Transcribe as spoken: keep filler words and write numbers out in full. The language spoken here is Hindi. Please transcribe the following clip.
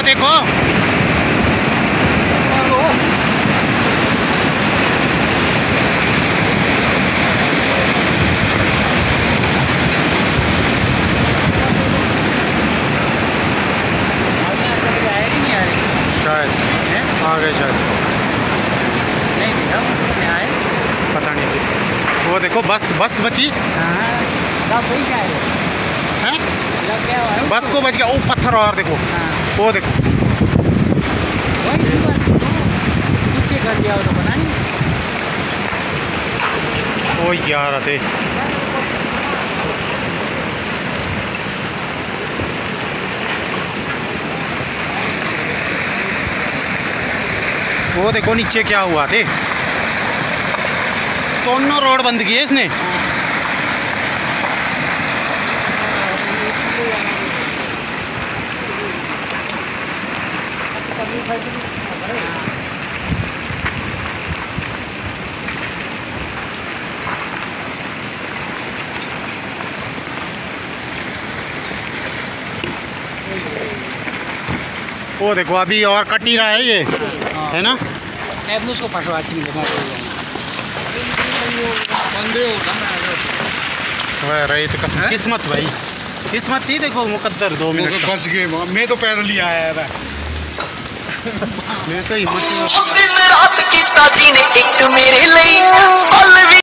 देखो शायद आ गए शायद नहीं देखा आए पता नहीं जी। वो देखो बस बस बची हैं बस को बच गया। वो पत्थर और देखो वो देखो पीछे कर दिया तो बना नहीं। ओ यार आते वो देखो नीचे क्या हुआ थे। दोनों रोड बंद की है इसने। वो देखो अभी और कट ही रहा है ये है ना। उसको पटवा रही तो किस्मत भाई किस्मत थी। देखो मुकद्दर दो मिनट बच गए। मैं तो पैदल ही आया था। मैं तो हिम्मत दिन रात कीता जी ने एक मेरे लिए।